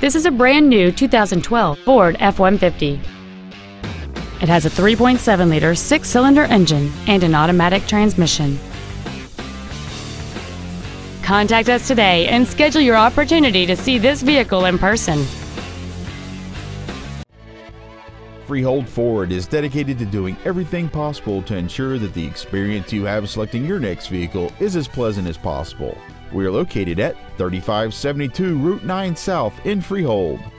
This is a brand new 2012 Ford F-150. It has a 3.7-liter 6-cylinder engine and an automatic transmission. Contact us today and schedule your opportunity to see this vehicle in person. Freehold Ford is dedicated to doing everything possible to ensure that the experience you have selecting your next vehicle is as pleasant as possible. We are located at 3572 Route 9 South in Freehold.